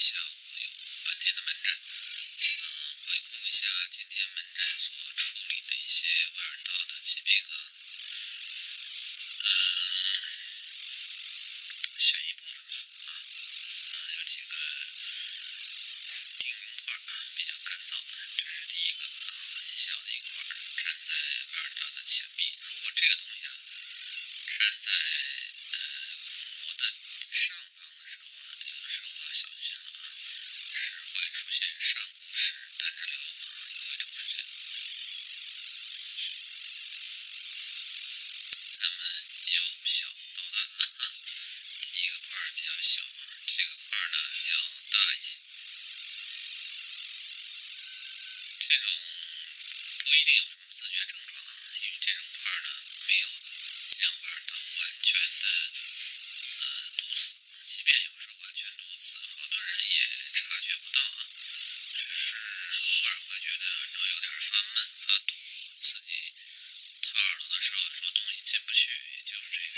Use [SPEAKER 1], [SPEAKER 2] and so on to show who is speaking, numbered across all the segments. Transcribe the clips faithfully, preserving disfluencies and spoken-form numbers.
[SPEAKER 1] 下午有半天的门诊，呃，回顾一下今天门诊所处理的一些外耳道的疾病啊，嗯，选一部分吧啊，嗯，有几个定云块啊比较干燥，这是第一个啊，很小的一块粘在外耳道的前壁，如果这个东西啊粘在呃鼓膜的上方的时候呢，有的时候要小心了啊，是会出现上鼓式单支瘤啊，有一种是这样。咱们由小到大，哈哈，第一个块比较小，这个块呢要大一些。这种不一定有什么自觉症状啊，因为这种块呢没有让外耳道完全的呃堵死，即便有时候完全堵死，好多人也察觉不到啊，只是偶尔会觉得耳朵有点发闷、发堵，自己掏耳朵的时候有时候东西进不去，也就是这个。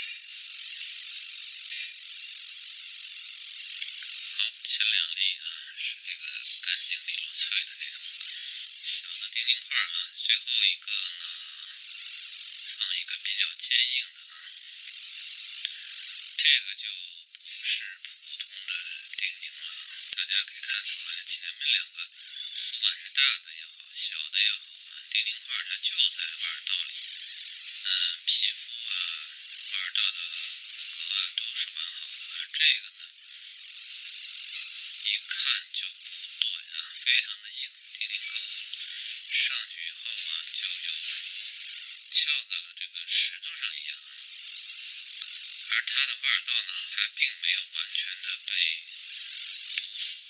[SPEAKER 1] 好，前两例啊是这个干净利落脆的这种小的丁丁块啊，最后一个呢放一个比较坚硬的啊，这个就不是普通的丁宁了，大家可以看出来前面两个不管是大的也好小的也好啊，丁宁块它就在外耳道里，嗯，皮肤啊外耳道的骨骼啊都是完好的，而这个呢一看就不对啊，非常的硬，丁宁沟上去以后啊就犹如翘在了这个石头上一样，而它的外耳道呢还并没有完全的被堵死。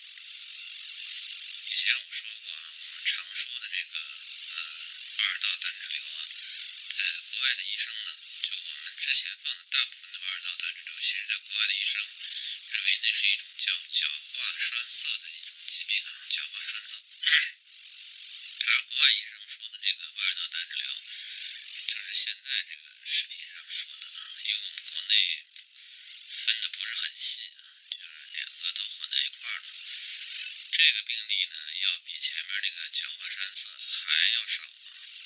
[SPEAKER 1] 以前我说过啊，我们常说的这个呃外耳道单支瘤啊，在国外的医生呢，就我们之前放的大部分的外耳道单支瘤，其实在国外的医生认为那是一种叫角化栓塞的一种疾病啊，角化栓塞。而国外医生说的这个外耳道单支瘤，就是现在这个视频上说的啊，因为我们国内分的不是很细啊，就是两个都混在一块儿了。这个病例呢，要比前面那个角化栓塞还要少啊。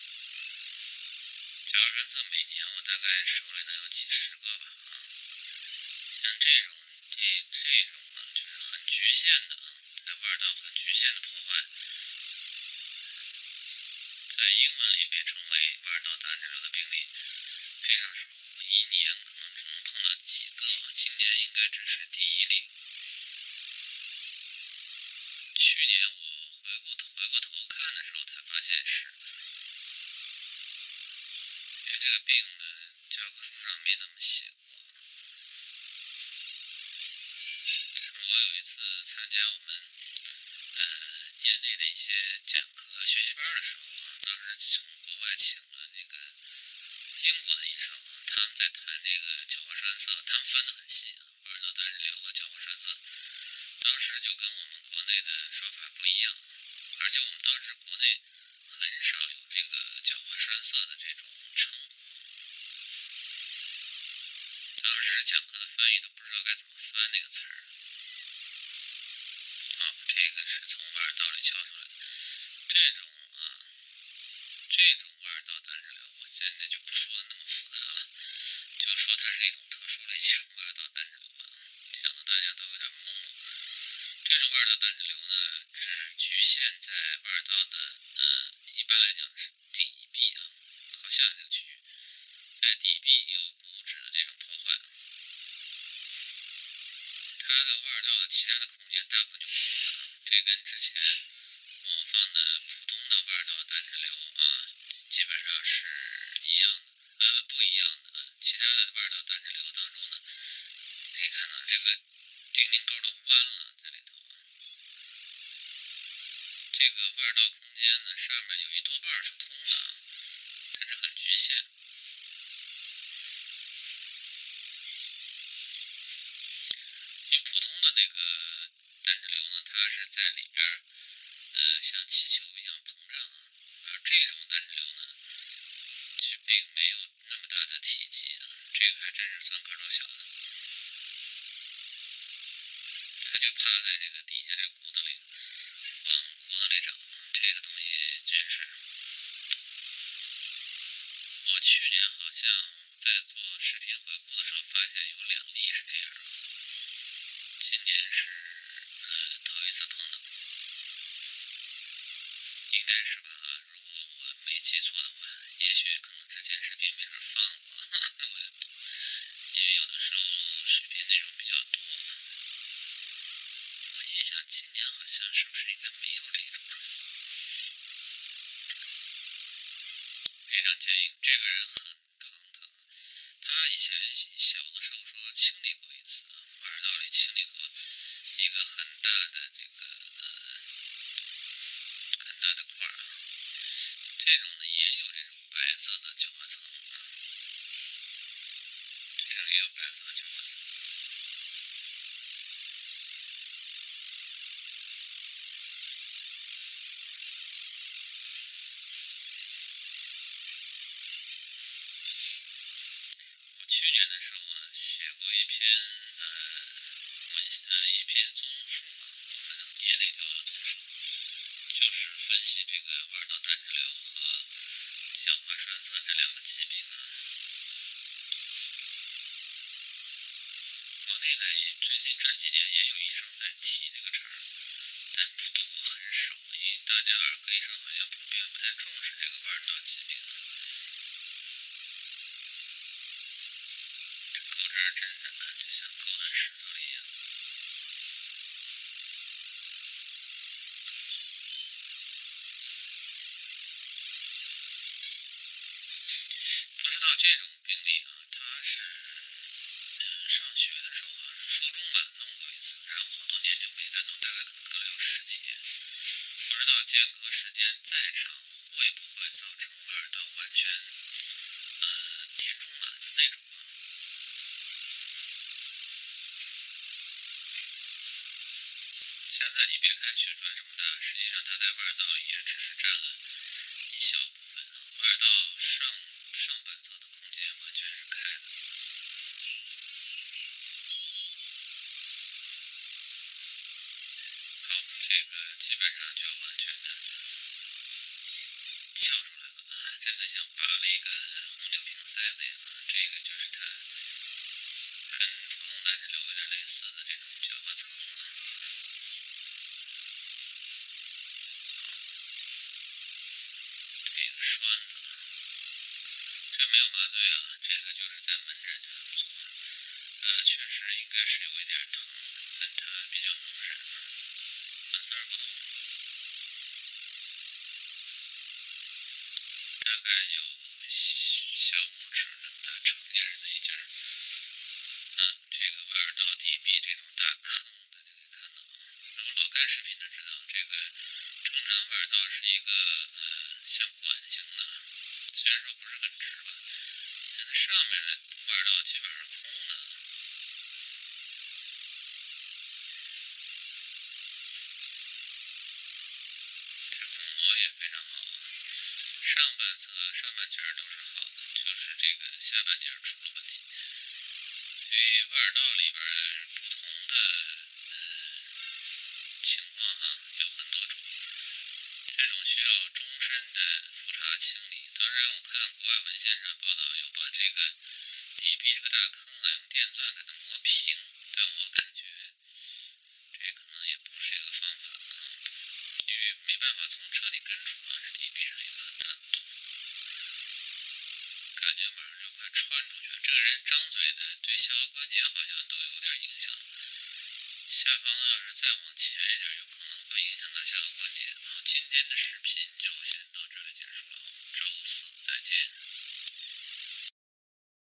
[SPEAKER 1] 角化栓塞每年我大概手里能有几十个吧啊，像这种这这种呢，就是很局限的啊，在外耳道很局限的破坏。在英文里被称为外耳道单支瘤的病例非常少，一年可能只能碰到几个，今年应该只是第一例。去年我回过回过头看的时候才发现是，因为这个病呢教科书上没怎么写过。是我有一次参加我们呃业内的一些讲课学习班的时候啊，当时从国外请了那个英国的医生啊，他们在谈这个角化栓塞，他们分得很细啊，外耳道单支瘤和角化栓塞，当时就跟我们国内的说法不一样，而且我们当时国内很少有这个角化栓塞的这种称呼，当时讲课的翻译都不知道该怎么翻那个词儿。好，这个是从外耳道里敲出来的，这种啊，这种外耳道单支瘤，我现在就不说的那么复杂了，就说它是一种特殊类型外耳道单支瘤吧，讲的大家都有点懵了。这种外耳道单支瘤呢，只局限在外耳道的呃，一般来讲是底壁啊，靠下这个区域，在底壁有骨质的这种破坏，它的外耳道的其他的空间大部分就空的啊，这跟之前我放的普通的外耳道单支瘤啊，基本上是一样的，呃，不一样的啊。其他的外耳道单支瘤当中呢，可以看到这个丁宁沟都弯了在里头啊。这个外耳道空间呢，上面有一多半是空的啊，它是很局限。因为普通的那个单支瘤呢，它是在里边呃像气球一样膨胀啊，而这种单支瘤呢，就并没有那么大的体积啊，这个还真是算个头小的。它它就趴在这个底下这骨头里，往骨头里长，这个东西真是。我去年好像在做视频回顾的时候，发现有两例是这样的，今年是呃头一次碰到，应该是吧啊？如果我没记错的话，也许可能之前视频没准放过，呵呵我因为有的时候视频内容比较多，我印象今年好像是不是应该没有这种。非常坚硬，这个人很抗疼。他以前小的时候说清理过一次啊，瓦尔道里清理过一个很大的这个呃很大的块啊，这种呢也有这种白色的角化层啊，这种也有白色的角化层。去年的时候呢，写过一篇呃文呃一篇综述嘛，我们业内叫综述，就是分析这个瓦尔道胆汁瘤和降化栓塞这两个疾病啊。国内呢，也最近这几年也有医生在提这个茬儿，但不多，很少，因为大家耳科医生好像普遍不太重视这个瓦尔道疾病啊。钩针真的就像勾在石头里一样。不知道这种病例啊，他是呃上学的时候好像是初中吧弄过一次，然后好多年就没再弄，大概可能隔了有十几年，不知道间隔时间再长会不会造成瓦尔道完全呃填充满的那种啊。现在你别看取出来这么大，实际上它在瓦尔道里也只是占了一小部分啊。瓦尔道上上半侧的空间完全是开的。好，这个基本上就完全的撬出来了啊，真的像拔了一个红酒瓶塞子一样啊。这个就是它跟普通胆汁瘤有点类似的这种角化层啊。这个栓子，这没有麻醉啊，这个就是在门诊就这么做。呃，确实应该是有一点疼，但他比较能忍啊，纹丝儿不动。大概有小拇指那么大，成年人的一截儿。啊，这个瓦尔道底壁这种大坑，大家可以看到啊。如果老看视频的知道，这个正常瓦尔道是一个呃像管型的，虽然说不是很直吧，但它上面的瓦尔道基本上是空的。这鼓膜也非常好啊，上半侧上半截都是好的，就是这个下半截出了问题。所以瓦尔道里边不同的呃情况啊有很多种，这种需要终身的复查清理。当然我看国外文献上报道有把这个底壁这个大坑啊用电钻给它磨平，但我感觉这可能也不是一个方法啊，因为没办法从彻底根除啊，这底壁上有个很大的洞，感觉马上就快穿出去了。这个人张嘴的对下颌关节好像都有点影响，下方要是再往前一点，有可能会影响到下颌关节。好，今天的视频